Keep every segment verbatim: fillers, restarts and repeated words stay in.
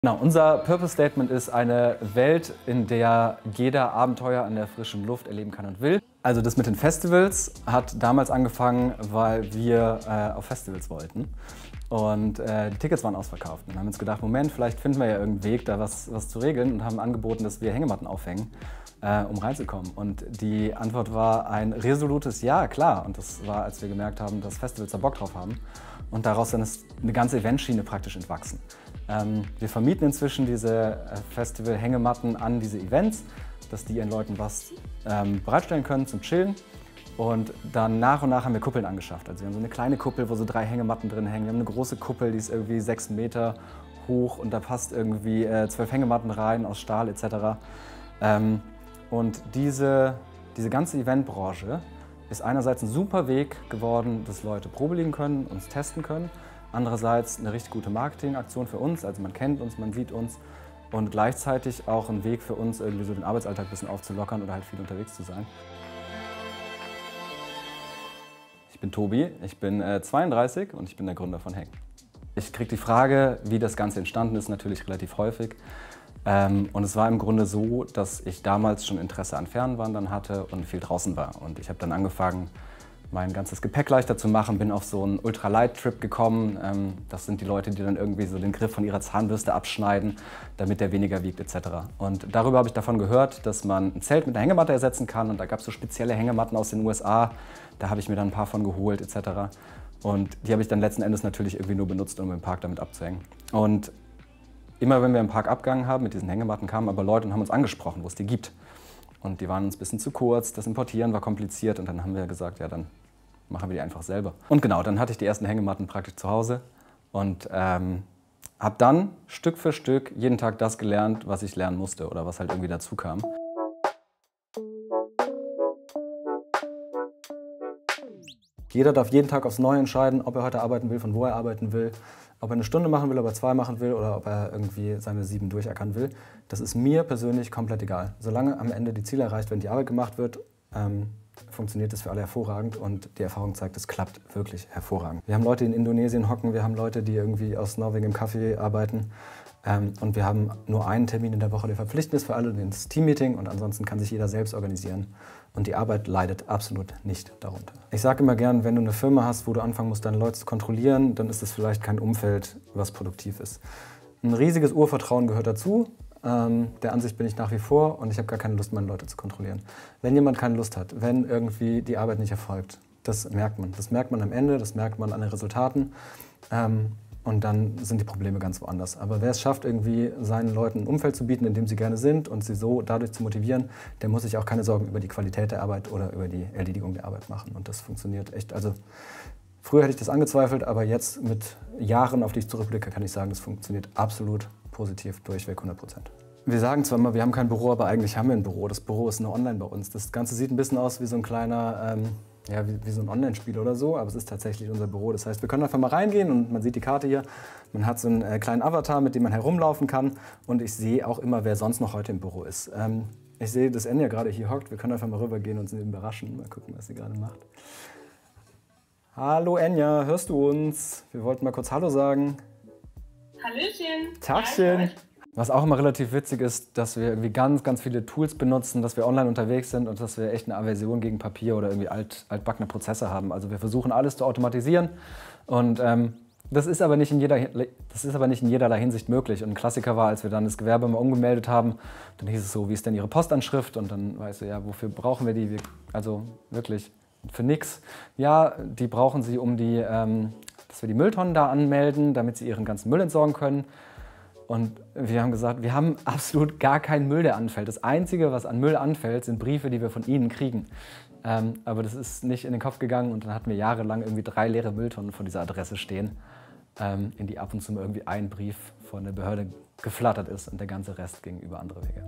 Genau, unser Purpose Statement ist eine Welt, in der jeder Abenteuer an der frischen Luft erleben kann und will. Also das mit den Festivals hat damals angefangen, weil wir äh, auf Festivals wollten. Und äh, die Tickets waren ausverkauft. Und wir haben uns gedacht, Moment, vielleicht finden wir ja irgendeinen Weg, da was, was zu regeln, und haben angeboten, dass wir Hängematten aufhängen, äh, um reinzukommen. Und die Antwort war ein resolutes Ja, klar. Und das war, als wir gemerkt haben, dass Festivals da Bock drauf haben. Und daraus dann ist eine ganze Eventschiene praktisch entwachsen. Ähm, wir vermieten inzwischen diese Festival-Hängematten an diese Events, dass die ihren Leuten was ähm, bereitstellen können zum Chillen. Und dann nach und nach haben wir Kuppeln angeschafft. Also wir haben so eine kleine Kuppel, wo so drei Hängematten drin hängen. Wir haben eine große Kuppel, die ist irgendwie sechs Meter hoch und da passt irgendwie äh, zwölf Hängematten rein aus Stahl et cetera. Ähm, und diese, diese ganze Eventbranche ist einerseits ein super Weg geworden, dass Leute Probe liegen können, uns testen können. Andererseits eine richtig gute Marketingaktion für uns, also man kennt uns, man sieht uns. Und gleichzeitig auch ein Weg für uns, irgendwie so den Arbeitsalltag ein bisschen aufzulockern oder halt viel unterwegs zu sein. Ich bin Tobi, ich bin äh, zweiunddreißig und ich bin der Gründer von Heng. Ich kriege die Frage, wie das Ganze entstanden ist, natürlich relativ häufig. Ähm, und es war im Grunde so, dass ich damals schon Interesse an Fernwandern hatte und viel draußen war. Und ich habe dann angefangen, mein ganzes Gepäck leichter zu machen, bin auf so einen Ultralight-Trip gekommen. Ähm, das sind die Leute, die dann irgendwie so den Griff von ihrer Zahnbürste abschneiden, damit der weniger wiegt et cetera. Und darüber habe ich davon gehört, dass man ein Zelt mit einer Hängematte ersetzen kann. Und da gab es so spezielle Hängematten aus den U S A. Da habe ich mir dann ein paar von geholt et cetera. Und die habe ich dann letzten Endes natürlich irgendwie nur benutzt, um im Park damit abzuhängen. Und immer wenn wir im Park abgegangen haben mit diesen Hängematten, kamen aber Leute und haben uns angesprochen, wo es die gibt. Und die waren uns ein bisschen zu kurz, das Importieren war kompliziert und dann haben wir gesagt, ja, dann machen wir die einfach selber. Und genau, dann hatte ich die ersten Hängematten praktisch zu Hause und ähm, habe dann Stück für Stück jeden Tag das gelernt, was ich lernen musste oder was halt irgendwie dazu kam. Jeder darf jeden Tag aufs Neue entscheiden, ob er heute arbeiten will, von wo er arbeiten will, ob er eine Stunde machen will, ob er zwei machen will oder ob er irgendwie seine sieben durchackern will. Das ist mir persönlich komplett egal. Solange am Ende die Ziele erreicht werden, die Arbeit gemacht wird, ähm, funktioniert das für alle hervorragend und die Erfahrung zeigt, es klappt wirklich hervorragend. Wir haben Leute, die in Indonesien hocken, wir haben Leute, die irgendwie aus Norwegen im Café arbeiten ähm, und wir haben nur einen Termin in der Woche, der verpflichtend ist für alle, das Teammeeting, und ansonsten kann sich jeder selbst organisieren und die Arbeit leidet absolut nicht darunter. Ich sage immer gern, wenn du eine Firma hast, wo du anfangen musst, deine Leute zu kontrollieren, dann ist es vielleicht kein Umfeld, was produktiv ist. Ein riesiges Urvertrauen gehört dazu. Ähm, der Ansicht bin ich nach wie vor und ich habe gar keine Lust, meine Leute zu kontrollieren. Wenn jemand keine Lust hat, wenn irgendwie die Arbeit nicht erfolgt, das merkt man. Das merkt man am Ende, das merkt man an den Resultaten ähm, und dann sind die Probleme ganz woanders. Aber wer es schafft, irgendwie seinen Leuten ein Umfeld zu bieten, in dem sie gerne sind und sie so dadurch zu motivieren, der muss sich auch keine Sorgen über die Qualität der Arbeit oder über die Erledigung der Arbeit machen. Und das funktioniert echt. Also früher hätte ich das angezweifelt, aber jetzt mit Jahren, auf die ich zurückblicke, kann ich sagen, das funktioniert absolut positiv, durchweg hundert Prozent. Wir sagen zwar immer, wir haben kein Büro, aber eigentlich haben wir ein Büro. Das Büro ist nur online bei uns. Das Ganze sieht ein bisschen aus wie so ein kleiner, ähm, ja, wie, wie so ein Online-Spiel oder so, aber es ist tatsächlich unser Büro. Das heißt, wir können einfach mal reingehen und man sieht die Karte hier. Man hat so einen äh, kleinen Avatar, mit dem man herumlaufen kann und ich sehe auch immer, wer sonst noch heute im Büro ist. Ähm, ich sehe, dass Enya gerade hier hockt. Wir können einfach mal rübergehen und sie überraschen. Mal gucken, was sie gerade macht. Hallo Enya, hörst du uns? Wir wollten mal kurz Hallo sagen. Hallöchen. Tagchen. Was auch immer relativ witzig ist, dass wir irgendwie ganz, ganz viele Tools benutzen, dass wir online unterwegs sind und dass wir echt eine Aversion gegen Papier oder irgendwie alt, altbackene Prozesse haben. Also wir versuchen alles zu automatisieren und ähm, das ist aber nicht in jeder, das ist aber nicht in jederlei Hinsicht möglich. Und ein Klassiker war, als wir dann das Gewerbe mal umgemeldet haben, dann hieß es so, wie ist denn Ihre Postanschrift? Und dann weißt du, ja, wofür brauchen wir die? Wir, also wirklich für nix. Ja, die brauchen Sie, um die, ähm, dass wir die Mülltonnen da anmelden, damit Sie Ihren ganzen Müll entsorgen können. Und wir haben gesagt, wir haben absolut gar keinen Müll, der anfällt. Das Einzige, was an Müll anfällt, sind Briefe, die wir von Ihnen kriegen. Ähm, aber das ist nicht in den Kopf gegangen und dann hatten wir jahrelang irgendwie drei leere Mülltonnen von dieser Adresse stehen, ähm, in die ab und zu mal irgendwie ein Brief von der Behörde geflattert ist und der ganze Rest ging über andere Wege.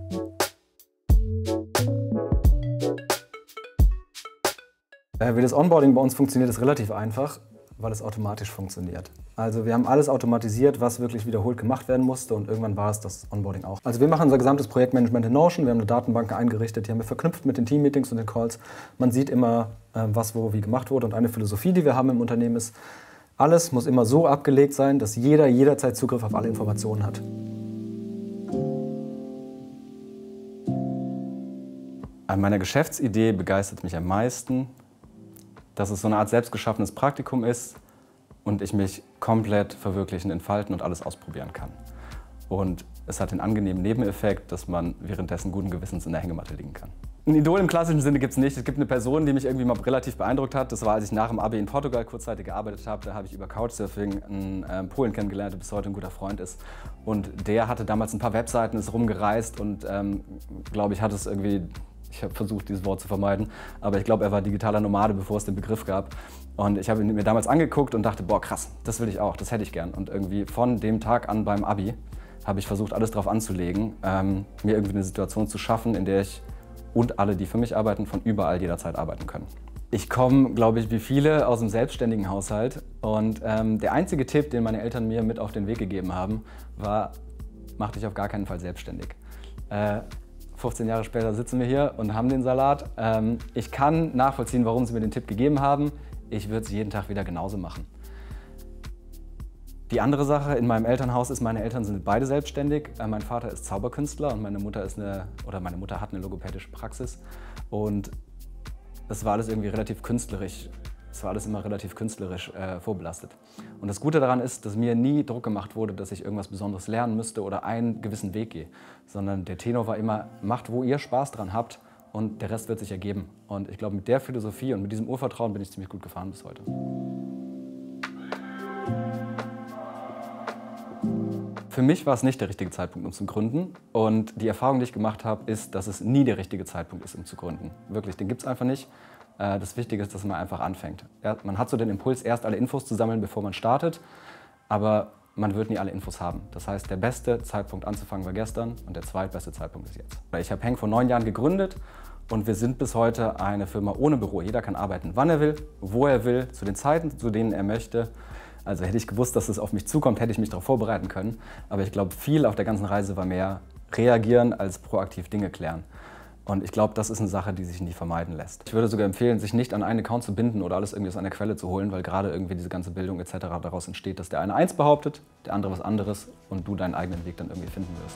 Äh, wie das Onboarding bei uns funktioniert, ist relativ einfach, weil es automatisch funktioniert. Also wir haben alles automatisiert, was wirklich wiederholt gemacht werden musste und irgendwann war es das Onboarding auch. Also wir machen unser gesamtes Projektmanagement in Notion, wir haben eine Datenbank eingerichtet, die haben wir verknüpft mit den Teammeetings und den Calls. Man sieht immer, was wo wie gemacht wurde und eine Philosophie, die wir haben im Unternehmen ist, alles muss immer so abgelegt sein, dass jeder jederzeit Zugriff auf alle Informationen hat. An meiner Geschäftsidee begeistert mich am meisten, dass es so eine Art selbstgeschaffenes Praktikum ist und ich mich komplett verwirklichen, entfalten und alles ausprobieren kann. Und es hat den angenehmen Nebeneffekt, dass man währenddessen guten Gewissens in der Hängematte liegen kann. Ein Idol im klassischen Sinne gibt es nicht. Es gibt eine Person, die mich irgendwie mal relativ beeindruckt hat. Das war, als ich nach dem Abi in Portugal kurzzeitig gearbeitet habe. Da habe ich über Couchsurfing einen äh, Polen kennengelernt, der bis heute ein guter Freund ist. Und der hatte damals ein paar Webseiten, ist rumgereist und ähm, glaube ich, hat es irgendwie, ich habe versucht, dieses Wort zu vermeiden, aber ich glaube, er war digitaler Nomade, bevor es den Begriff gab. Und ich habe ihn mir damals angeguckt und dachte, boah krass, das will ich auch, das hätte ich gern. Und irgendwie von dem Tag an beim Abi habe ich versucht, alles drauf anzulegen, ähm, mir irgendwie eine Situation zu schaffen, in der ich und alle, die für mich arbeiten, von überall jederzeit arbeiten können. Ich komme, glaube ich, wie viele aus einem selbstständigen Haushalt und ähm, der einzige Tipp, den meine Eltern mir mit auf den Weg gegeben haben, war, mach dich auf gar keinen Fall selbstständig. Äh, fünfzehn Jahre später sitzen wir hier und haben den Salat. Ähm, ich kann nachvollziehen, warum sie mir den Tipp gegeben haben. Ich würde es jeden Tag wieder genauso machen. Die andere Sache, in meinem Elternhaus ist, meine Eltern sind beide selbstständig. Mein Vater ist Zauberkünstler und meine Mutter ist eine, oder meine Mutter hat eine logopädische Praxis. Und das war alles irgendwie relativ künstlerisch. Es war alles immer relativ künstlerisch äh, vorbelastet. Und das Gute daran ist, dass mir nie Druck gemacht wurde, dass ich irgendwas Besonderes lernen müsste oder einen gewissen Weg gehe. Sondern der Tenor war immer, macht, wo ihr Spaß dran habt und der Rest wird sich ergeben. Und ich glaube, mit der Philosophie und mit diesem Urvertrauen bin ich ziemlich gut gefahren bis heute. Für mich war es nicht der richtige Zeitpunkt, um zu gründen. Und die Erfahrung, die ich gemacht habe, ist, dass es nie der richtige Zeitpunkt ist, um zu gründen. Wirklich, den gibt es einfach nicht. Das Wichtige ist, dass man einfach anfängt. Man hat so den Impuls, erst alle Infos zu sammeln, bevor man startet. Aber man wird nie alle Infos haben. Das heißt, der beste Zeitpunkt anzufangen war gestern und der zweitbeste Zeitpunkt ist jetzt. Ich habe Henk vor neun Jahren gegründet und wir sind bis heute eine Firma ohne Büro. Jeder kann arbeiten, wann er will, wo er will, zu den Zeiten, zu denen er möchte. Also hätte ich gewusst, dass es auf mich zukommt, hätte ich mich darauf vorbereiten können. Aber ich glaube, viel auf der ganzen Reise war mehr reagieren als proaktiv Dinge klären. Und ich glaube, das ist eine Sache, die sich nie vermeiden lässt. Ich würde sogar empfehlen, sich nicht an einen Account zu binden oder alles irgendwie aus einer Quelle zu holen, weil gerade irgendwie diese ganze Bildung et cetera daraus entsteht, dass der eine eins behauptet, der andere was anderes und du deinen eigenen Weg dann irgendwie finden wirst.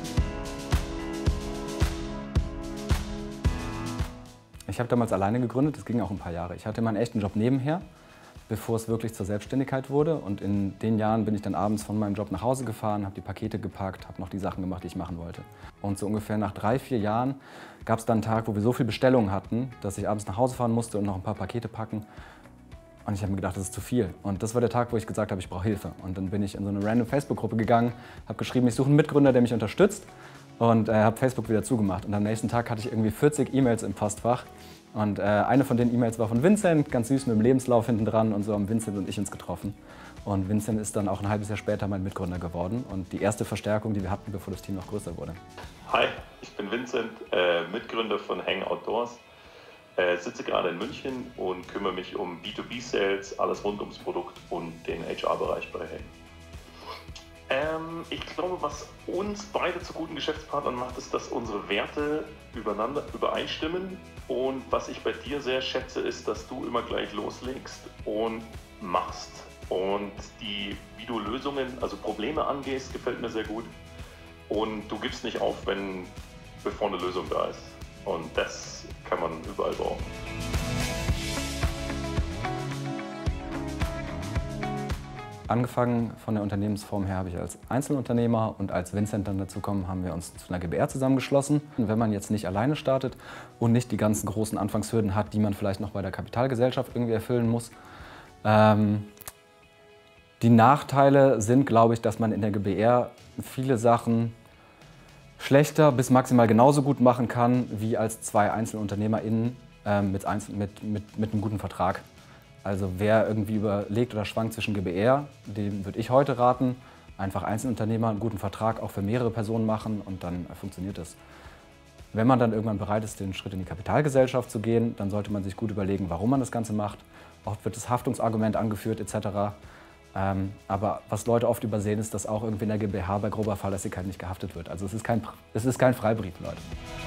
Ich habe damals alleine gegründet, das ging auch ein paar Jahre. Ich hatte meinen echten Job nebenher, bevor es wirklich zur Selbstständigkeit wurde. Und in den Jahren bin ich dann abends von meinem Job nach Hause gefahren, habe die Pakete gepackt, habe noch die Sachen gemacht, die ich machen wollte. Und so ungefähr nach drei, vier Jahren gab es dann einen Tag, wo wir so viele Bestellungen hatten, dass ich abends nach Hause fahren musste und noch ein paar Pakete packen. Und ich habe mir gedacht, das ist zu viel. Und das war der Tag, wo ich gesagt habe, ich brauche Hilfe. Und dann bin ich in so eine random Facebook-Gruppe gegangen, habe geschrieben, ich suche einen Mitgründer, der mich unterstützt. Und äh, habe Facebook wieder zugemacht. Und am nächsten Tag hatte ich irgendwie vierzig E-Mails im Postfach. Und äh, eine von den E-Mails war von Vincent, ganz süß mit dem Lebenslauf hinten dran. Und so haben Vincent und ich uns getroffen. Und Vincent ist dann auch ein halbes Jahr später mein Mitgründer geworden. Und die erste Verstärkung, die wir hatten, bevor das Team noch größer wurde. Hi, ich bin Vincent, äh, Mitgründer von Heng Outdoors. Äh, sitze gerade in München und kümmere mich um B zwei B Sales, alles rund ums Produkt und den H R-Bereich bei Heng. Ähm, ich glaube, was uns beide zu guten Geschäftspartnern macht, ist, dass unsere Werte übereinander übereinstimmen. Und was ich bei dir sehr schätze, ist, dass du immer gleich loslegst und machst. Und die, wie du Lösungen, also Probleme angehst, gefällt mir sehr gut. Und du gibst nicht auf, wenn bevor eine Lösung da ist. Und das kann man überall brauchen. Angefangen von der Unternehmensform her habe ich als Einzelunternehmer und als Vincent dann dazu kommen, haben wir uns zu einer G b R zusammengeschlossen. Und wenn man jetzt nicht alleine startet und nicht die ganzen großen Anfangshürden hat, die man vielleicht noch bei der Kapitalgesellschaft irgendwie erfüllen muss. Ähm, die Nachteile sind, glaube ich, dass man in der G b R viele Sachen schlechter bis maximal genauso gut machen kann wie als zwei EinzelunternehmerInnen äh, mit, Einzel mit, mit, mit einem guten Vertrag. Also wer irgendwie überlegt oder schwankt zwischen G b R, dem würde ich heute raten, einfach Einzelunternehmer einen guten Vertrag auch für mehrere Personen machen und dann funktioniert es. Wenn man dann irgendwann bereit ist, den Schritt in die Kapitalgesellschaft zu gehen, dann sollte man sich gut überlegen, warum man das Ganze macht. Oft wird das Haftungsargument angeführt et cetera. Ähm, aber was Leute oft übersehen, ist, dass auch irgendwie in der GmbH bei grober Fahrlässigkeit nicht gehaftet wird. Also es ist kein, es ist kein Freibrief, Leute.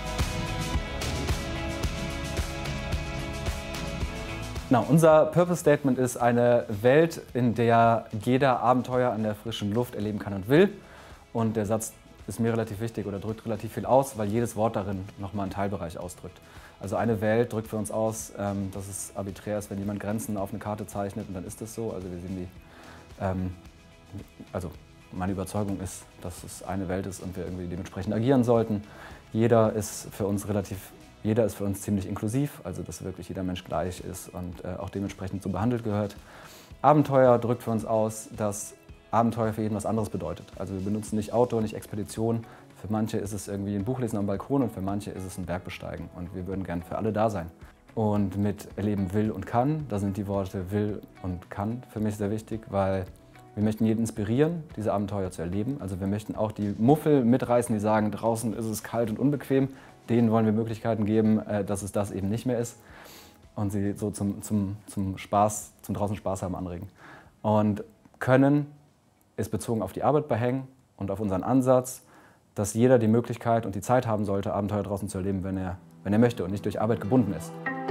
Na, unser Purpose Statement ist eine Welt, in der jeder Abenteuer an der frischen Luft erleben kann und will. Und der Satz ist mir relativ wichtig oder drückt relativ viel aus, weil jedes Wort darin nochmal einen Teilbereich ausdrückt. Also eine Welt drückt für uns aus, ähm, dass es arbiträr ist, wenn jemand Grenzen auf eine Karte zeichnet und dann ist das so. Also wir sehen die, ähm, also meine Überzeugung ist, dass es eine Welt ist und wir irgendwie dementsprechend agieren sollten. Jeder ist für uns relativ, jeder ist für uns ziemlich inklusiv, also dass wirklich jeder Mensch gleich ist und äh, auch dementsprechend so behandelt gehört. Abenteuer drückt für uns aus, dass Abenteuer für jeden was anderes bedeutet. Also wir benutzen nicht Outdoor, nicht Expedition. Für manche ist es irgendwie ein Buch lesen am Balkon und für manche ist es ein Berg besteigen. Und wir würden gern für alle da sein. Und mit Erleben will und kann, da sind die Worte will und kann für mich sehr wichtig, weil wir möchten jeden inspirieren, diese Abenteuer zu erleben. Also wir möchten auch die Muffel mitreißen, die sagen, draußen ist es kalt und unbequem. Denen wollen wir Möglichkeiten geben, dass es das eben nicht mehr ist. Und sie so zum, zum, zum Spaß, zum draußen Spaß haben anregen. Und können ist bezogen auf die Arbeit bei Heng und auf unseren Ansatz, dass jeder die Möglichkeit und die Zeit haben sollte, Abenteuer draußen zu erleben, wenn er, wenn er möchte und nicht durch Arbeit gebunden ist.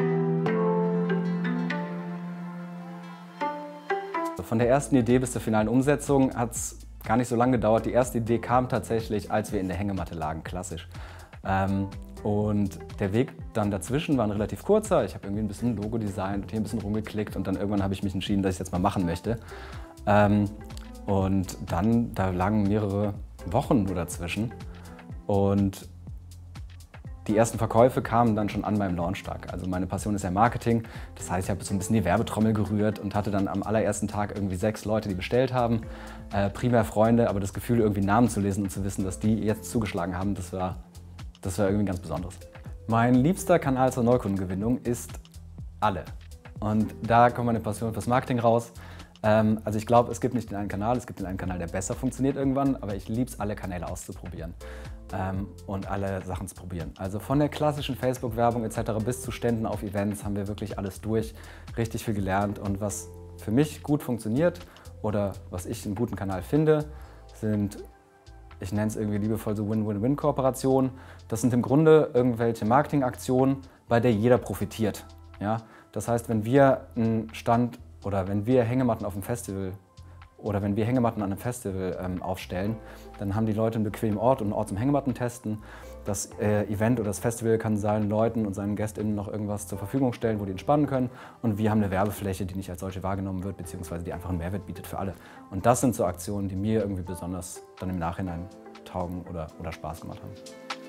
Von der ersten Idee bis zur finalen Umsetzung hat es gar nicht so lange gedauert. Die erste Idee kam tatsächlich, als wir in der Hängematte lagen, klassisch. Ähm, und der Weg dann dazwischen war ein relativ kurzer. Ich habe irgendwie ein bisschen Logo designt und hier ein bisschen rumgeklickt und dann irgendwann habe ich mich entschieden, dass ich es jetzt mal machen möchte. Ähm, und dann, da lagen mehrere Wochen nur dazwischen und die ersten Verkäufe kamen dann schon an meinem Launchtag. Also meine Passion ist ja Marketing, das heißt, ich habe so ein bisschen die Werbetrommel gerührt und hatte dann am allerersten Tag irgendwie sechs Leute, die bestellt haben, äh, primär Freunde, aber das Gefühl, irgendwie Namen zu lesen und zu wissen, dass die jetzt zugeschlagen haben, das war, das war irgendwie ganz Besonderes. Mein liebster Kanal zur Neukundengewinnung ist alle. Und da kommt meine Passion fürs Marketing raus. Ähm, also ich glaube, es gibt nicht den einen Kanal, es gibt den einen Kanal, der besser funktioniert irgendwann, aber ich liebe es, alle Kanäle auszuprobieren ähm, und alle Sachen zu probieren. Also von der klassischen Facebook-Werbung et cetera bis zu Ständen auf Events haben wir wirklich alles durch, richtig viel gelernt. Und was für mich gut funktioniert oder was ich einen guten Kanal finde, sind, ich nenne es irgendwie liebevoll so Win-Win-Win-Kooperationen. Das sind im Grunde irgendwelche Marketingaktionen, bei der jeder profitiert. Ja? Das heißt, wenn wir einen Stand oder wenn wir Hängematten auf dem Festival oder wenn wir Hängematten an einem Festival ähm, aufstellen, dann haben die Leute einen bequemen Ort und einen Ort zum Hängematten testen. Das äh, Event oder das Festival kann seinen Leuten und seinen GästInnen noch irgendwas zur Verfügung stellen, wo die entspannen können. Und wir haben eine Werbefläche, die nicht als solche wahrgenommen wird, beziehungsweise die einfach einen Mehrwert bietet für alle. Und das sind so Aktionen, die mir irgendwie besonders dann im Nachhinein taugen oder, oder Spaß gemacht haben.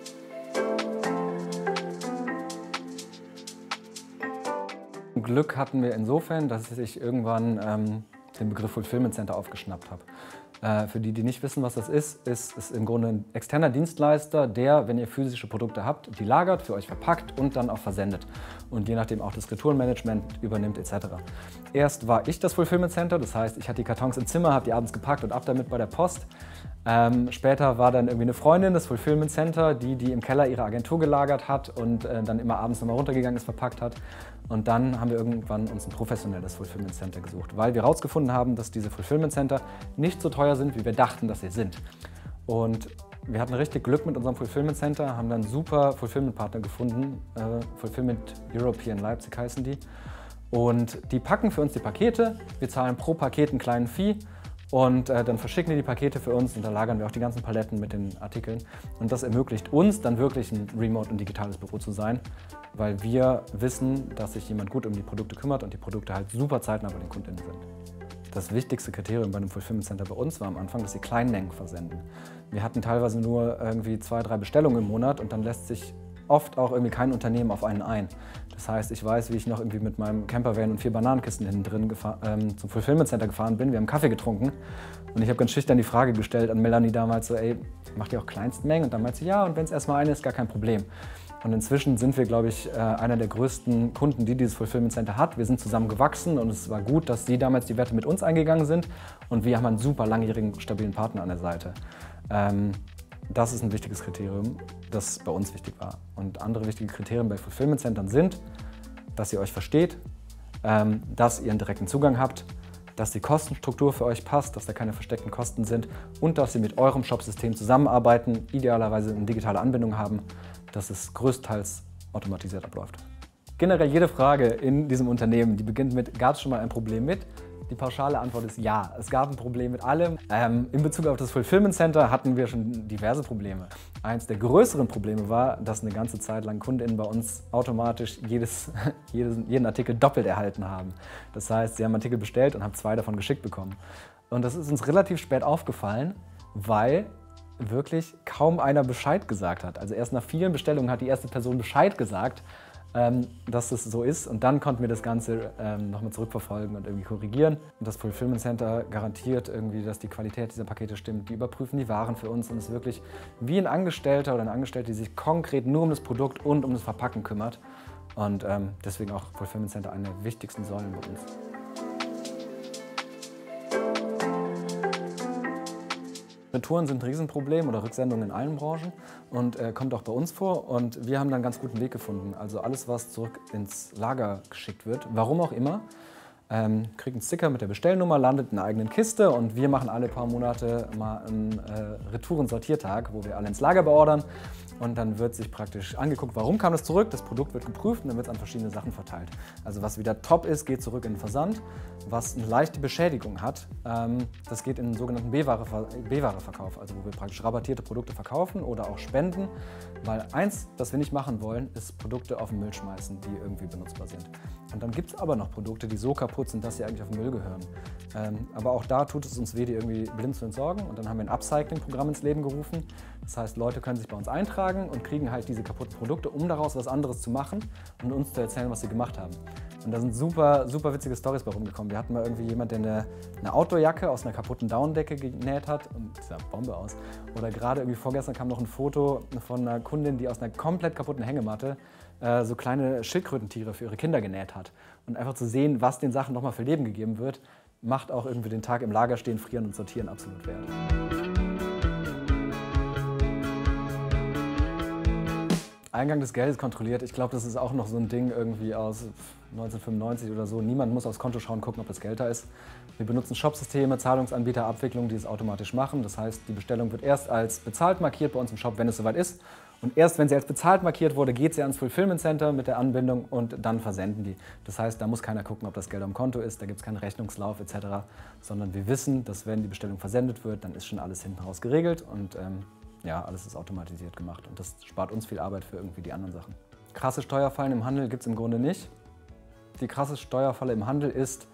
Glück hatten wir insofern, dass ich irgendwann ähm, den Begriff Fulfillment Center aufgeschnappt habe. Äh, für die, die nicht wissen, was das ist, ist es im Grunde ein externer Dienstleister, der, wenn ihr physische Produkte habt, die lagert, für euch verpackt und dann auch versendet. Und je nachdem auch das Retourenmanagement übernimmt et cetera. Erst war ich das Fulfillment Center, das heißt, ich hatte die Kartons im Zimmer, habe die abends gepackt und ab damit bei der Post. Ähm, später war dann irgendwie eine Freundin das Fulfillment Center, die die im Keller ihre Agentur gelagert hat und äh, dann immer abends nochmal runtergegangen ist, verpackt hat. Und dann haben wir irgendwann uns ein professionelles Fulfillment Center gesucht, weil wir herausgefunden haben, dass diese Fulfillment Center nicht so teuer sind, wie wir dachten, dass sie sind. Und wir hatten richtig Glück mit unserem Fulfillment Center, haben dann super Fulfillment-Partner gefunden, äh, Fulfillment European Leipzig heißen die. Und die packen für uns die Pakete, wir zahlen pro Paket einen kleinen Fee. Und äh, dann verschicken die die Pakete für uns und da lagern wir auch die ganzen Paletten mit den Artikeln. Und das ermöglicht uns dann wirklich ein remote und digitales Büro zu sein, weil wir wissen, dass sich jemand gut um die Produkte kümmert und die Produkte halt super zeitnah bei den KundInnen sind. Das wichtigste Kriterium bei einem Fulfillment Center bei uns war am Anfang, dass sie Kleinmengen versenden. Wir hatten teilweise nur irgendwie zwei, drei Bestellungen im Monat und dann lässt sich oft auch irgendwie kein Unternehmen auf einen ein. Das heißt, ich weiß, wie ich noch irgendwie mit meinem Campervan und vier Bananenkisten hinten drin ähm, zum Fulfillment Center gefahren bin. Wir haben Kaffee getrunken und ich habe ganz schüchtern die Frage gestellt an Melanie damals so, ey, macht ihr auch Kleinstmengen? Und dann meinte sie, ja, und wenn es erstmal eine ist, gar kein Problem. Und inzwischen sind wir, glaube ich, einer der größten Kunden, die dieses Fulfillment Center hat. Wir sind zusammen gewachsen und es war gut, dass sie damals die Wette mit uns eingegangen sind und wir haben einen super langjährigen, stabilen Partner an der Seite. Ähm, Das ist ein wichtiges Kriterium, das bei uns wichtig war. Und andere wichtige Kriterien bei Fulfillment Centern sind, dass ihr euch versteht, ähm, dass ihr einen direkten Zugang habt, dass die Kostenstruktur für euch passt, dass da keine versteckten Kosten sind und dass sie mit eurem Shopsystem zusammenarbeiten, idealerweise eine digitale Anbindung haben, dass es größtenteils automatisiert abläuft. Generell jede Frage in diesem Unternehmen, die beginnt mit, gab es schon mal ein Problem mit? Die pauschale Antwort ist ja. Es gab ein Problem mit allem. Ähm, in Bezug auf das Fulfillment Center hatten wir schon diverse Probleme. Eins der größeren Probleme war, dass eine ganze Zeit lang KundInnen bei uns automatisch jedes, jedes, jeden Artikel doppelt erhalten haben. Das heißt, sie haben Artikel bestellt und haben zwei davon geschickt bekommen. Und das ist uns relativ spät aufgefallen, weil wirklich kaum einer Bescheid gesagt hat. Also erst nach vielen Bestellungen hat die erste Person Bescheid gesagt, Ähm, dass das so ist, und dann konnten wir das Ganze ähm, nochmal zurückverfolgen und irgendwie korrigieren. Und das Fulfillment Center garantiert irgendwie, dass die Qualität dieser Pakete stimmt. Die überprüfen die Waren für uns und es ist wirklich wie ein Angestellter oder eine Angestellte, die sich konkret nur um das Produkt und um das Verpacken kümmert. Und ähm, deswegen auch Fulfillment Center eine der wichtigsten Säulen bei uns. Retouren sind ein Riesenproblem oder Rücksendungen in allen Branchen und äh, kommt auch bei uns vor. Und wir haben da einen ganz guten Weg gefunden. Also alles, was zurück ins Lager geschickt wird, warum auch immer, ähm, kriegt einen Sticker mit der Bestellnummer, landet in einer eigenen Kiste und wir machen alle paar Monate mal einen äh, Retouren-Sortiertag, wo wir alle ins Lager beordern. Und dann wird sich praktisch angeguckt, warum kam das zurück, das Produkt wird geprüft und dann wird es an verschiedene Sachen verteilt. Also was wieder top ist, geht zurück in den Versand. Was eine leichte Beschädigung hat, ähm, das geht in den sogenannten B-Ware-Verkauf, also wo wir praktisch rabattierte Produkte verkaufen oder auch spenden. Weil eins, das wir nicht machen wollen, ist Produkte auf den Müll schmeißen, die irgendwie benutzbar sind. Und dann gibt es aber noch Produkte, die so kaputt sind, dass sie eigentlich auf den Müll gehören. Ähm, aber auch da tut es uns weh, die irgendwie blind zu entsorgen. Und dann haben wir ein Upcycling-Programm ins Leben gerufen. Das heißt, Leute können sich bei uns eintragen und kriegen halt diese kaputten Produkte, um daraus was anderes zu machen und uns zu erzählen, was sie gemacht haben. Und da sind super, super witzige Storys bei rumgekommen. Wir hatten mal irgendwie jemand, der eine, eine Outdoor-Jacke aus einer kaputten Daunendecke genäht hat und sah Bombe aus. Oder gerade irgendwie vorgestern kam noch ein Foto von einer Kundin, die aus einer komplett kaputten Hängematte äh, so kleine Schildkrötentiere für ihre Kinder genäht hat. Und einfach zu sehen, was den Sachen nochmal für Leben gegeben wird, macht auch irgendwie den Tag im Lager stehen, frieren und sortieren absolut wert. Eingang des Geldes kontrolliert. Ich glaube, das ist auch noch so ein Ding irgendwie aus neunzehnhundertfünfundneunzig oder so. Niemand muss aufs Konto schauen, gucken, ob das Geld da ist. Wir benutzen Shopsysteme, Zahlungsanbieter, Abwicklungen, die es automatisch machen. Das heißt, die Bestellung wird erst als bezahlt markiert bei uns im Shop, wenn es soweit ist. Und erst wenn sie als bezahlt markiert wurde, geht sie ans Fulfillment Center mit der Anbindung und dann versenden die. Das heißt, da muss keiner gucken, ob das Geld am Konto ist, da gibt es keinen Rechnungslauf et cetera. Sondern wir wissen, dass wenn die Bestellung versendet wird, dann ist schon alles hinten raus geregelt und ähm, ja, alles ist automatisiert gemacht. Und das spart uns viel Arbeit für irgendwie die anderen Sachen. Krasse Steuerfallen im Handel gibt es im Grunde nicht. Die krasse Steuerfalle im Handel ist,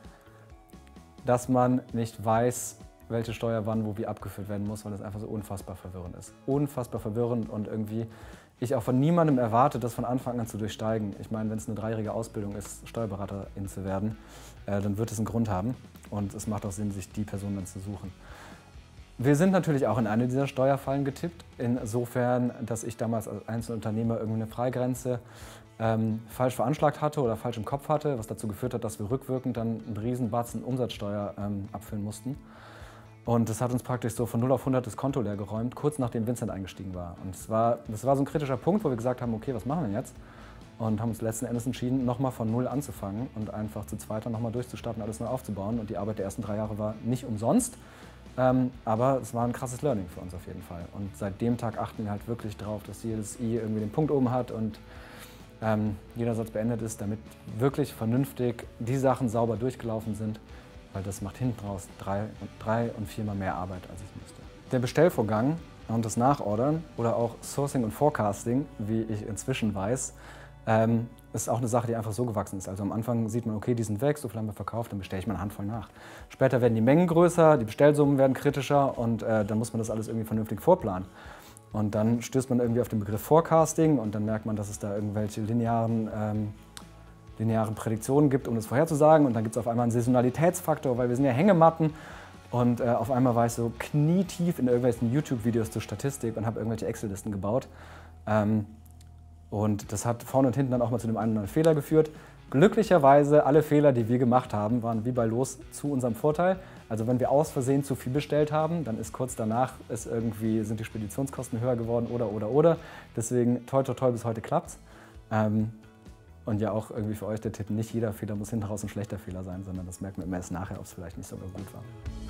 dass man nicht weiß, welche Steuer wann, wo, wie abgeführt werden muss, weil das einfach so unfassbar verwirrend ist. Unfassbar verwirrend und irgendwie ich auch von niemandem erwarte, das von Anfang an zu durchsteigen. Ich meine, wenn es eine dreijährige Ausbildung ist, Steuerberaterin zu werden, äh, dann wird es einen Grund haben und es macht auch Sinn, sich die Person dann zu suchen. Wir sind natürlich auch in eine dieser Steuerfallen getippt, insofern, dass ich damals als Einzelunternehmer irgendwie eine Freigrenze ähm, falsch veranschlagt hatte oder falsch im Kopf hatte, was dazu geführt hat, dass wir rückwirkend dann einen riesen Batzen Umsatzsteuer ähm, abführen mussten. Und das hat uns praktisch so von null auf hundert das Konto leer geräumt, kurz nachdem Vincent eingestiegen war. Und das war, das war so ein kritischer Punkt, wo wir gesagt haben, okay, was machen wir jetzt? Und haben uns letzten Endes entschieden, nochmal von null anzufangen und einfach zu zweit nochmal durchzustarten, alles neu aufzubauen. Und die Arbeit der ersten drei Jahre war nicht umsonst. Ähm, aber es war ein krasses Learning für uns auf jeden Fall. Und seit dem Tag achten wir halt wirklich darauf, dass jedes I irgendwie den Punkt oben hat und ähm, jeder Satz beendet ist, damit wirklich vernünftig die Sachen sauber durchgelaufen sind, weil das macht hinten raus drei und, drei und viermal mehr Arbeit, als es müsste. Der Bestellvorgang und das Nachordern oder auch Sourcing und Forecasting, wie ich inzwischen weiß, ähm, ist auch eine Sache, die einfach so gewachsen ist. Also am Anfang sieht man, okay, die sind weg, so viel haben wir verkauft, dann bestelle ich mal eine Handvoll nach. Später werden die Mengen größer, die Bestellsummen werden kritischer und äh, dann muss man das alles irgendwie vernünftig vorplanen. Und dann stößt man irgendwie auf den Begriff Forecasting und dann merkt man, dass es da irgendwelche linearen, ähm, linearen Prädiktionen gibt, um das vorherzusagen. Und dann gibt es auf einmal einen Saisonalitätsfaktor, weil wir sind ja Hängematten. Und äh, auf einmal war ich so knietief in irgendwelchen YouTube-Videos zur Statistik und habe irgendwelche Excel-Listen gebaut. Ähm, Und das hat vorne und hinten dann auch mal zu dem einen oder anderen Fehler geführt. Glücklicherweise, alle Fehler, die wir gemacht haben, waren wie bei Los zu unserem Vorteil. Also wenn wir aus Versehen zu viel bestellt haben, dann ist kurz danach ist irgendwie, sind die Speditionskosten höher geworden oder, oder, oder. Deswegen toi, toi, toi, bis heute klappt's. Ähm, und ja auch irgendwie für euch der Tipp, nicht jeder Fehler muss hinten raus ein schlechter Fehler sein, sondern das merkt man immer erst nachher, ob es vielleicht nicht so gut war.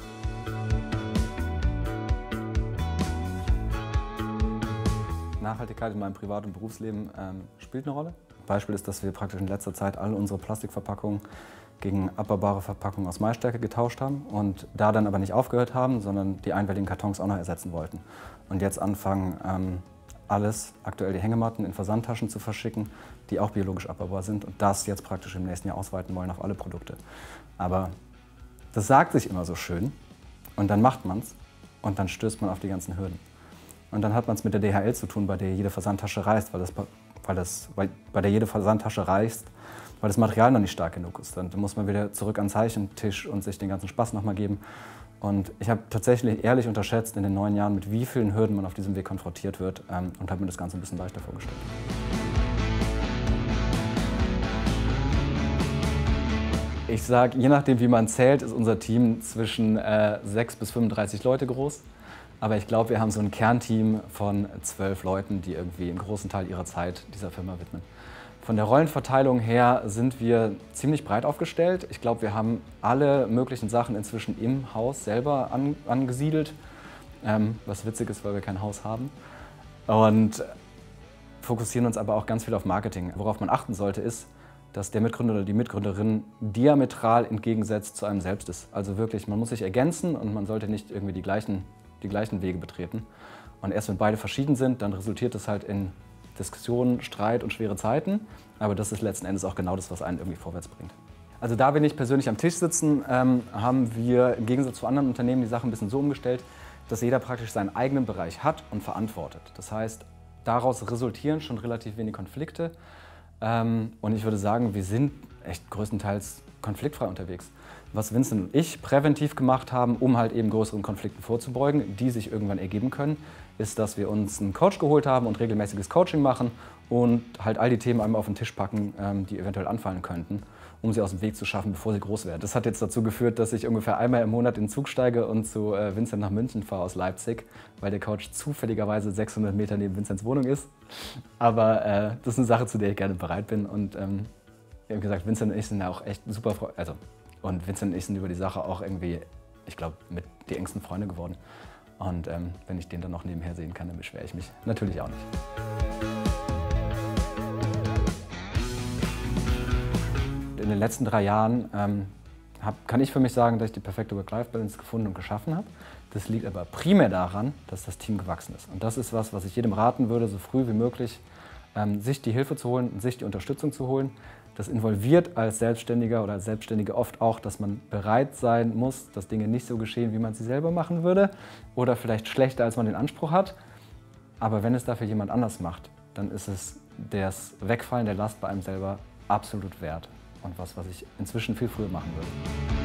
Nachhaltigkeit in meinem Privat- und Berufsleben ähm, spielt eine Rolle. Beispiel ist, dass wir praktisch in letzter Zeit alle unsere Plastikverpackungen gegen abbaubare Verpackungen aus Maisstärke getauscht haben und da dann aber nicht aufgehört haben, sondern die einweiligen Kartons auch noch ersetzen wollten. Und jetzt anfangen, ähm, alles, aktuell die Hängematten, in Versandtaschen zu verschicken, die auch biologisch abbaubar sind und das jetzt praktisch im nächsten Jahr ausweiten wollen auf alle Produkte. Aber das sagt sich immer so schön und dann macht man es und dann stößt man auf die ganzen Hürden. Und dann hat man es mit der D H L zu tun, bei der jede Versandtasche reißt, weil, das, weil, das, weil bei der jede Versandtasche reißt, weil das Material noch nicht stark genug ist. Dann muss man wieder zurück an den Zeichentisch und sich den ganzen Spaß nochmal geben. Und ich habe tatsächlich ehrlich unterschätzt in den neun Jahren, mit wie vielen Hürden man auf diesem Weg konfrontiert wird ähm, und habe mir das Ganze ein bisschen leichter vorgestellt. Ich sage, je nachdem wie man zählt, ist unser Team zwischen äh, sechs bis fünfunddreißig Leute groß. Aber ich glaube, wir haben so ein Kernteam von zwölf Leuten, die irgendwie einen großen Teil ihrer Zeit dieser Firma widmen. Von der Rollenverteilung her sind wir ziemlich breit aufgestellt. Ich glaube, wir haben alle möglichen Sachen inzwischen im Haus selber an, angesiedelt, ähm, was witzig ist, weil wir kein Haus haben. Und fokussieren uns aber auch ganz viel auf Marketing. Worauf man achten sollte, ist, dass der Mitgründer oder die Mitgründerin diametral entgegensetzt zu einem selbst ist. Also wirklich, man muss sich ergänzen und man sollte nicht irgendwie die gleichen, die gleichen Wege betreten. Und erst wenn beide verschieden sind, dann resultiert das halt in Diskussionen, Streit und schwere Zeiten. Aber das ist letzten Endes auch genau das, was einen irgendwie vorwärts bringt. Also da wir nicht persönlich am Tisch sitzen, ähm, haben wir im Gegensatz zu anderen Unternehmen die Sache ein bisschen so umgestellt, dass jeder praktisch seinen eigenen Bereich hat und verantwortet. Das heißt, daraus resultieren schon relativ wenig Konflikte. Ähm, und ich würde sagen, wir sind echt größtenteils konfliktfrei unterwegs. Was Vincent und ich präventiv gemacht haben, um halt eben größeren Konflikten vorzubeugen, die sich irgendwann ergeben können, ist, dass wir uns einen Coach geholt haben und regelmäßiges Coaching machen und halt all die Themen einmal auf den Tisch packen, ähm, die eventuell anfallen könnten, um sie aus dem Weg zu schaffen, bevor sie groß werden. Das hat jetzt dazu geführt, dass ich ungefähr einmal im Monat in den Zug steige und zu äh, Vincent nach München fahre aus Leipzig, weil der Coach zufälligerweise sechshundert Meter neben Vincents Wohnung ist. Aber äh, das ist eine Sache, zu der ich gerne bereit bin. Und ähm, wie gesagt, Vincent und ich sind ja auch echt super Freunde. Also, und Vincent und ich sind über die Sache auch irgendwie, ich glaube, mit die engsten Freunde geworden. Und ähm, wenn ich den dann noch nebenher sehen kann, dann beschwere ich mich natürlich auch nicht. In den letzten drei Jahren ähm, hab, kann ich für mich sagen, dass ich die perfekte Work-Life-Balance gefunden und geschaffen habe. Das liegt aber primär daran, dass das Team gewachsen ist. Und das ist was, was ich jedem raten würde, so früh wie möglich ähm, sich die Hilfe zu holen und sich die Unterstützung zu holen. Das involviert als Selbstständiger oder als Selbstständige oft auch, dass man bereit sein muss, dass Dinge nicht so geschehen, wie man sie selber machen würde oder vielleicht schlechter, als man den Anspruch hat. Aber wenn es dafür jemand anders macht, dann ist es das Wegfallen der Last bei einem selber absolut wert und was, was ich inzwischen viel früher machen würde.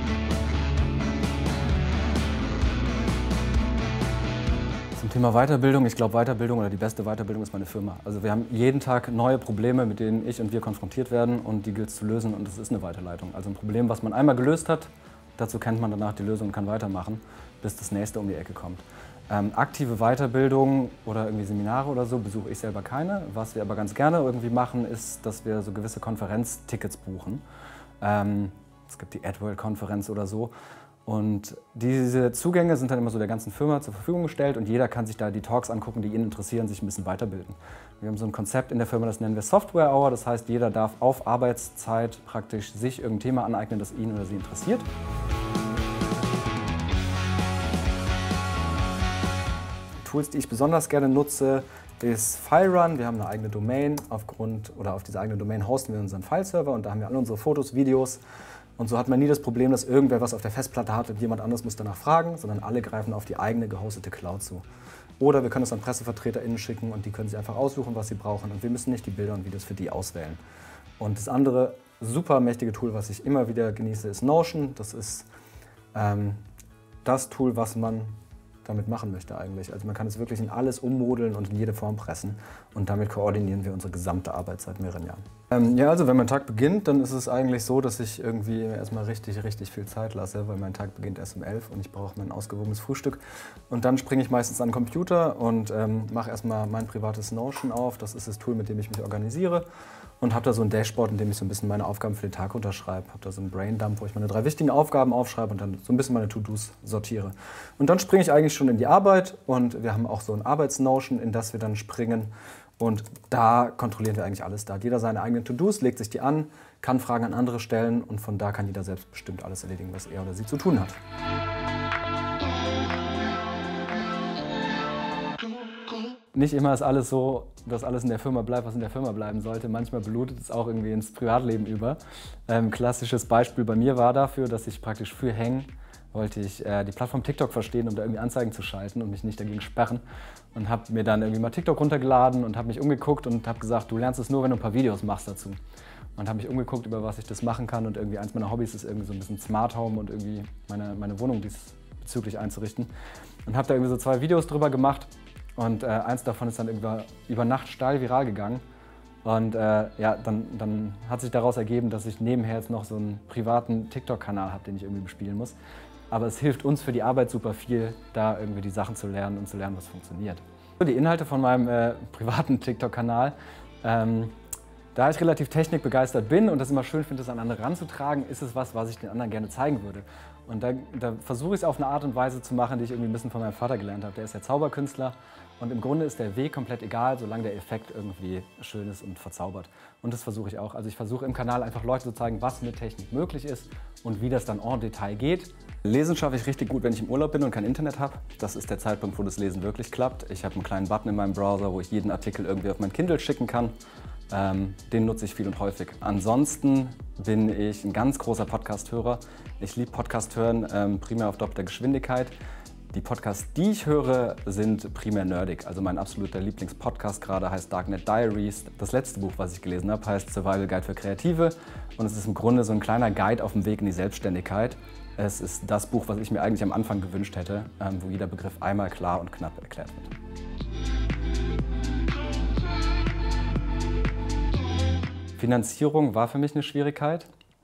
Zum Thema Weiterbildung. Ich glaube, Weiterbildung oder die beste Weiterbildung ist meine Firma. Also wir haben jeden Tag neue Probleme, mit denen ich und wir konfrontiert werden und die gilt es zu lösen und das ist eine Weiterleitung. Also ein Problem, was man einmal gelöst hat, dazu kennt man danach die Lösung und kann weitermachen, bis das nächste um die Ecke kommt. Ähm, aktive Weiterbildung oder irgendwie Seminare oder so besuche ich selber keine. Was wir aber ganz gerne irgendwie machen, ist, dass wir so gewisse Konferenztickets buchen. Ähm, es gibt die AdWorld-Konferenz oder so. Und diese Zugänge sind dann immer so der ganzen Firma zur Verfügung gestellt und jeder kann sich da die Talks angucken, die ihn interessieren, sich ein bisschen weiterbilden. Wir haben so ein Konzept in der Firma, das nennen wir Software Hour. Das heißt, jeder darf auf Arbeitszeit praktisch sich irgendein Thema aneignen, das ihn oder sie interessiert. Tools, die ich besonders gerne nutze, ist FileRun. Wir haben eine eigene Domain. Aufgrund oder auf dieser eigenen Domain hosten wir unseren File-Server und da haben wir alle unsere Fotos, Videos. Und so hat man nie das Problem, dass irgendwer was auf der Festplatte hat und jemand anderes muss danach fragen, sondern alle greifen auf die eigene gehostete Cloud zu. Oder wir können es an PressevertreterInnen schicken und die können sich einfach aussuchen, was sie brauchen und wir müssen nicht die Bilder und Videos für die auswählen. Und das andere super mächtige Tool, was ich immer wieder genieße, ist Notion. Das ist ähm, das Tool, was man damit machen möchte eigentlich. Also man kann es wirklich in alles ummodeln und in jede Form pressen und damit koordinieren wir unsere gesamte Arbeit seit mehreren Jahren. Ähm, ja, also wenn mein Tag beginnt, dann ist es eigentlich so, dass ich irgendwie erstmal richtig, richtig viel Zeit lasse, weil mein Tag beginnt erst um elf und ich brauche mein ausgewogenes Frühstück. Und dann springe ich meistens an den Computer und ähm, mache erstmal mein privates Notion auf. Das ist das Tool, mit dem ich mich organisiere. Und habe da so ein Dashboard, in dem ich so ein bisschen meine Aufgaben für den Tag unterschreibe. Habe da so einen Braindump, wo ich meine drei wichtigen Aufgaben aufschreibe und dann so ein bisschen meine To-Dos sortiere. Und dann springe ich eigentlich schon in die Arbeit und wir haben auch so ein Arbeitsnotion, in das wir dann springen. Und da kontrollieren wir eigentlich alles. Da hat jeder seine eigenen To-Dos, legt sich die an, kann Fragen an andere stellen und von da kann jeder selbstbestimmt alles erledigen, was er oder sie zu tun hat. Nicht immer ist alles so, dass alles in der Firma bleibt, was in der Firma bleiben sollte. Manchmal blutet es auch irgendwie ins Privatleben über. Ähm, klassisches Beispiel bei mir war dafür, dass ich praktisch für Heng wollte ich äh, die Plattform TikTok verstehen, um da irgendwie Anzeigen zu schalten und mich nicht dagegen sperren. Und habe mir dann irgendwie mal TikTok runtergeladen und habe mich umgeguckt und habe gesagt, du lernst es nur, wenn du ein paar Videos machst dazu. Und habe mich umgeguckt, über was ich das machen kann. Und irgendwie eins meiner Hobbys ist irgendwie so ein bisschen Smart Home und irgendwie meine, meine Wohnung diesbezüglich einzurichten. Und habe da irgendwie so zwei Videos drüber gemacht. Und äh, eins davon ist dann über, über Nacht steil viral gegangen. Und äh, ja, dann, dann hat sich daraus ergeben, dass ich nebenher jetzt noch so einen privaten TikTok-Kanal habe, den ich irgendwie bespielen muss. Aber es hilft uns für die Arbeit super viel, da irgendwie die Sachen zu lernen und zu lernen, was funktioniert. Die Inhalte von meinem äh, privaten TikTok-Kanal, ähm, da ich relativ technikbegeistert bin und das immer schön finde, das an andere ranzutragen, ist es was, was ich den anderen gerne zeigen würde. Und da, da versuche ich es auf eine Art und Weise zu machen, die ich irgendwie ein bisschen von meinem Vater gelernt habe. Der ist ja Zauberkünstler und im Grunde ist der Weg komplett egal, solange der Effekt irgendwie schön ist und verzaubert. Und das versuche ich auch. Also ich versuche im Kanal einfach Leute zu zeigen, was mit Technik möglich ist und wie das dann en Detail geht. Lesen schaffe ich richtig gut, wenn ich im Urlaub bin und kein Internet habe. Das ist der Zeitpunkt, wo das Lesen wirklich klappt. Ich habe einen kleinen Button in meinem Browser, wo ich jeden Artikel irgendwie auf mein Kindle schicken kann. Ähm, den nutze ich viel und häufig. Ansonsten bin ich ein ganz großer Podcast-Hörer. Ich liebe Podcast hören, ähm, primär auf doppelter Geschwindigkeit. Die Podcasts, die ich höre, sind primär nerdig. Also mein absoluter Lieblingspodcast gerade heißt Darknet Diaries. Das letzte Buch, was ich gelesen habe, heißt Survival Guide für Kreative. Und es ist im Grunde so ein kleiner Guide auf dem Weg in die Selbstständigkeit. Es ist das Buch, was ich mir eigentlich am Anfang gewünscht hätte, ähm, wo jeder Begriff einmal klar und knapp erklärt wird. Finanzierung war für mich eine Schwierigkeit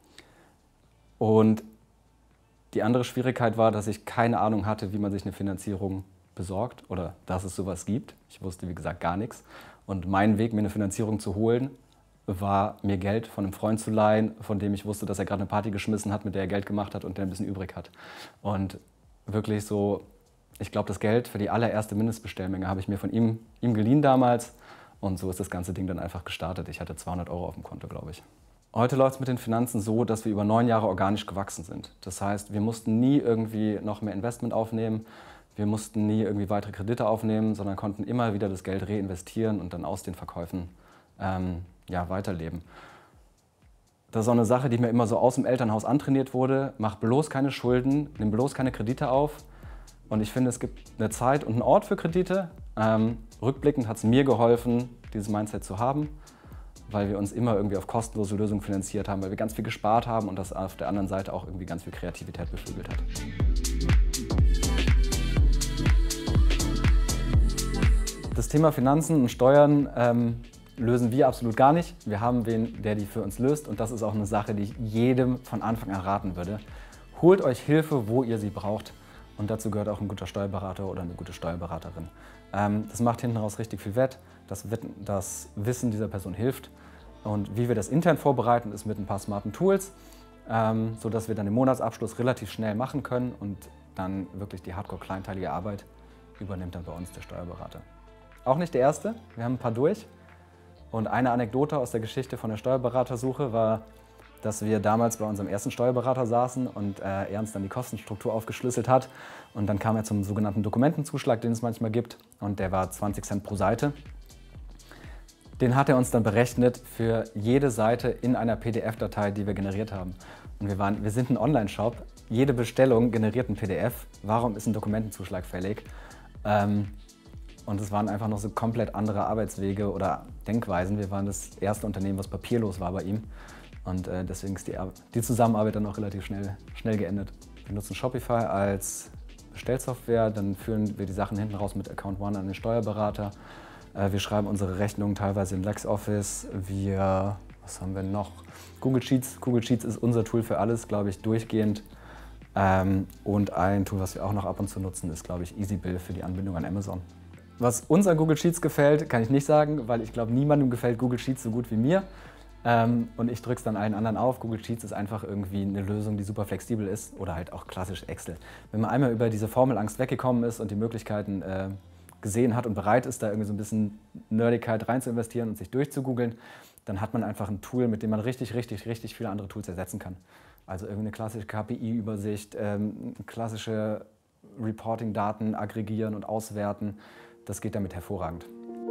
und die andere Schwierigkeit war, dass ich keine Ahnung hatte, wie man sich eine Finanzierung besorgt oder dass es sowas gibt. Ich wusste, wie gesagt, gar nichts. Und mein Weg, mir eine Finanzierung zu holen, war, mir Geld von einem Freund zu leihen, von dem ich wusste, dass er gerade eine Party geschmissen hat, mit der er Geld gemacht hat und der ein bisschen übrig hat. Und wirklich so, ich glaube, das Geld für die allererste Mindestbestellmenge habe ich mir von ihm, ihm geliehen damals. Und so ist das ganze Ding dann einfach gestartet. Ich hatte zweihundert Euro auf dem Konto, glaube ich. Heute läuft es mit den Finanzen so, dass wir über neun Jahre organisch gewachsen sind. Das heißt, wir mussten nie irgendwie noch mehr Investment aufnehmen. Wir mussten nie irgendwie weitere Kredite aufnehmen, sondern konnten immer wieder das Geld reinvestieren und dann aus den Verkäufen ähm, ja, weiterleben. Das ist auch eine Sache, die mir immer so aus dem Elternhaus antrainiert wurde. Mach bloß keine Schulden, nimm bloß keine Kredite auf. Und ich finde, es gibt eine Zeit und einen Ort für Kredite. Ähm, rückblickend hat es mir geholfen, dieses Mindset zu haben, weil wir uns immer irgendwie auf kostenlose Lösungen finanziert haben, weil wir ganz viel gespart haben und das auf der anderen Seite auch irgendwie ganz viel Kreativität beflügelt hat. Das Thema Finanzen und Steuern ähm, lösen wir absolut gar nicht. Wir haben wen, der die für uns löst und das ist auch eine Sache, die ich jedem von Anfang an raten würde. Holt euch Hilfe, wo ihr sie braucht. Und dazu gehört auch ein guter Steuerberater oder eine gute Steuerberaterin. Ähm, das macht hinten raus richtig viel wett. Das, das Wissen dieser Person hilft. Und wie wir das intern vorbereiten, ist mit ein paar smarten Tools, ähm, sodass wir dann den Monatsabschluss relativ schnell machen können und dann wirklich die hardcore-kleinteilige Arbeit übernimmt dann bei uns der Steuerberater. Auch nicht der erste, wir haben ein paar durch. Und eine Anekdote aus der Geschichte von der Steuerberatersuche war, dass wir damals bei unserem ersten Steuerberater saßen und äh, er uns dann die Kostenstruktur aufgeschlüsselt hat. Und dann kam er zum sogenannten Dokumentenzuschlag, den es manchmal gibt. Und der war zwanzig Cent pro Seite. Den hat er uns dann berechnet für jede Seite in einer P D F-Datei, die wir generiert haben. Und wir, waren, wir sind ein Online-Shop. Jede Bestellung generiert ein P D F. Warum ist ein Dokumentenzuschlag fällig? Ähm, und es waren einfach noch so komplett andere Arbeitswege oder Denkweisen. Wir waren das erste Unternehmen, was papierlos war bei ihm. Und äh, deswegen ist die, die Zusammenarbeit dann auch relativ schnell, schnell geendet. Wir nutzen Shopify als Bestellsoftware, dann führen wir die Sachen hinten raus mit Account One an den Steuerberater. Äh, wir schreiben unsere Rechnungen teilweise in LexOffice. Wir, was haben wir noch? Google Sheets. Google Sheets ist unser Tool für alles, glaube ich, durchgehend. Ähm, und ein Tool, was wir auch noch ab und zu nutzen, ist, glaube ich, EasyBill für die Anbindung an Amazon. Was uns an Google Sheets gefällt, kann ich nicht sagen, weil ich glaube, niemandem gefällt Google Sheets so gut wie mir. Ähm, und ich drücke es dann allen anderen auf. Google Sheets ist einfach irgendwie eine Lösung, die super flexibel ist oder halt auch klassisch Excel. Wenn man einmal über diese Formelangst weggekommen ist und die Möglichkeiten äh, gesehen hat und bereit ist, da irgendwie so ein bisschen Nerdigkeit rein zu investieren und sich durchzugoogeln, dann hat man einfach ein Tool, mit dem man richtig, richtig, richtig viele andere Tools ersetzen kann. Also irgendwie eine klassische K P I-Übersicht, ähm, klassische Reporting-Daten aggregieren und auswerten. Das geht damit hervorragend.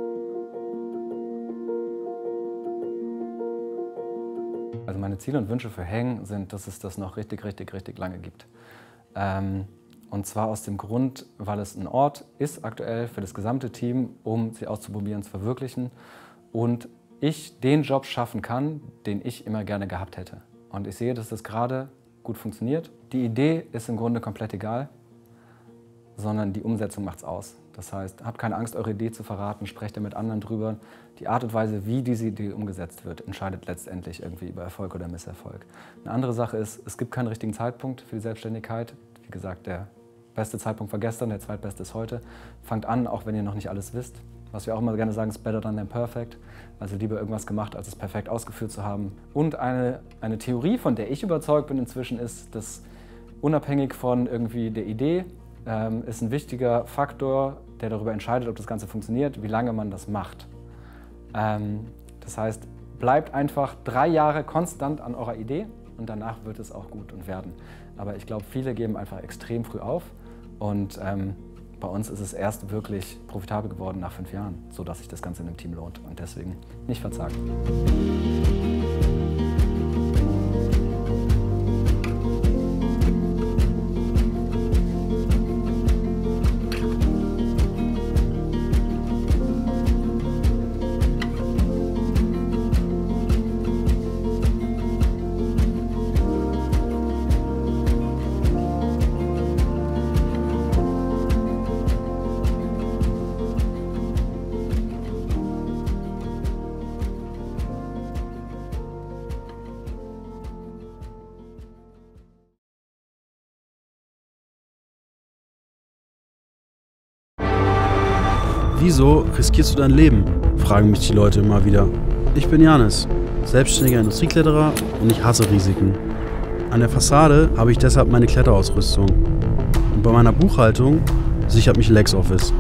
Also meine Ziele und Wünsche für Heng sind, dass es das noch richtig, richtig, richtig lange gibt. Ähm, und zwar aus dem Grund, weil es ein Ort ist aktuell für das gesamte Team, um sich auszuprobieren, zu verwirklichen und ich den Job schaffen kann, den ich immer gerne gehabt hätte. Und ich sehe, dass das gerade gut funktioniert. Die Idee ist im Grunde komplett egal, sondern die Umsetzung macht's aus. Das heißt, habt keine Angst, eure Idee zu verraten, sprecht da mit anderen drüber. Die Art und Weise, wie diese Idee umgesetzt wird, entscheidet letztendlich irgendwie über Erfolg oder Misserfolg. Eine andere Sache ist, es gibt keinen richtigen Zeitpunkt für die Selbstständigkeit. Wie gesagt, der beste Zeitpunkt war gestern, der zweitbeste ist heute. Fangt an, auch wenn ihr noch nicht alles wisst. Was wir auch immer gerne sagen, ist better than perfect. Also lieber irgendwas gemacht, als es perfekt ausgeführt zu haben. Und eine, eine Theorie, von der ich überzeugt bin inzwischen, ist, dass unabhängig von irgendwie der Idee, ähm, ist ein wichtiger Faktor, der darüber entscheidet, ob das Ganze funktioniert, wie lange man das macht. Ähm, das heißt, bleibt einfach drei Jahre konstant an eurer Idee und danach wird es auch gut und werden. Aber ich glaube, viele geben einfach extrem früh auf und ähm, bei uns ist es erst wirklich profitabel geworden nach fünf Jahren, sodass sich das Ganze in einem Team lohnt und deswegen nicht verzagen. Wieso riskierst du dein Leben? Fragen mich die Leute immer wieder. Ich bin Janis, selbstständiger Industriekletterer und ich hasse Risiken. An der Fassade habe ich deshalb meine Kletterausrüstung. Und bei meiner Buchhaltung sichert mich LexOffice.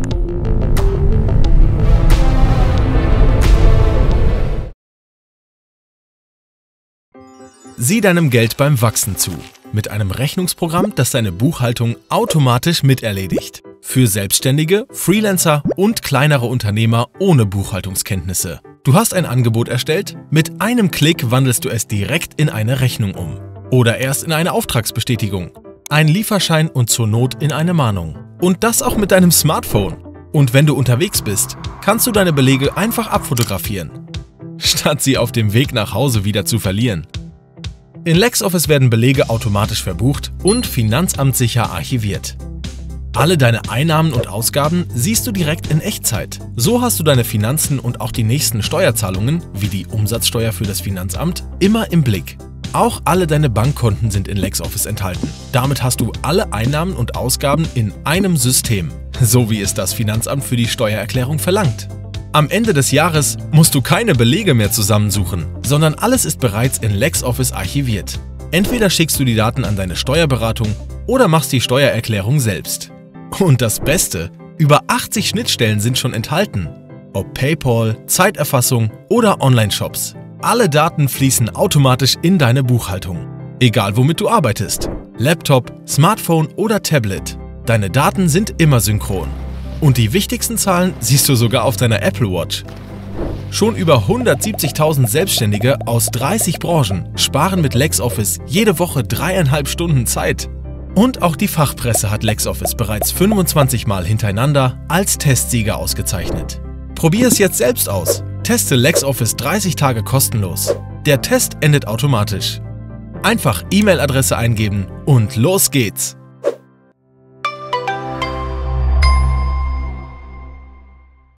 Sieh deinem Geld beim Wachsen zu. Mit einem Rechnungsprogramm, das deine Buchhaltung automatisch miterledigt. Für Selbstständige, Freelancer und kleinere Unternehmer ohne Buchhaltungskenntnisse. Du hast ein Angebot erstellt, mit einem Klick wandelst du es direkt in eine Rechnung um. Oder erst in eine Auftragsbestätigung, einen Lieferschein und zur Not in eine Mahnung. Und das auch mit deinem Smartphone. Und wenn du unterwegs bist, kannst du deine Belege einfach abfotografieren, statt sie auf dem Weg nach Hause wieder zu verlieren. In LexOffice werden Belege automatisch verbucht und finanzamtssicher archiviert. Alle deine Einnahmen und Ausgaben siehst du direkt in Echtzeit. So hast du deine Finanzen und auch die nächsten Steuerzahlungen, wie die Umsatzsteuer für das Finanzamt, immer im Blick. Auch alle deine Bankkonten sind in LexOffice enthalten. Damit hast du alle Einnahmen und Ausgaben in einem System, so wie es das Finanzamt für die Steuererklärung verlangt. Am Ende des Jahres musst du keine Belege mehr zusammensuchen, sondern alles ist bereits in LexOffice archiviert. Entweder schickst du die Daten an deine Steuerberatung oder machst die Steuererklärung selbst. Und das Beste, über achtzig Schnittstellen sind schon enthalten. Ob PayPal, Zeiterfassung oder Online-Shops. Alle Daten fließen automatisch in deine Buchhaltung. Egal womit du arbeitest. Laptop, Smartphone oder Tablet. Deine Daten sind immer synchron. Und die wichtigsten Zahlen siehst du sogar auf deiner Apple Watch. Schon über hundertsiebzigtausend Selbstständige aus dreißig Branchen sparen mit LexOffice jede Woche dreieinhalb Stunden Zeit. Und auch die Fachpresse hat LexOffice bereits fünfundzwanzig Mal hintereinander als Testsieger ausgezeichnet. Probier es jetzt selbst aus. Teste LexOffice dreißig Tage kostenlos. Der Test endet automatisch. Einfach E-Mail-Adresse eingeben und los geht's!